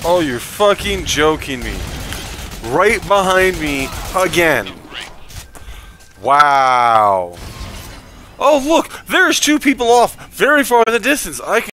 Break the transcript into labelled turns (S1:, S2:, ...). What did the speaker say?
S1: Oh, you're fucking joking me. Right behind me again. Wow. Oh, look, there's two people off very far in the distance. I can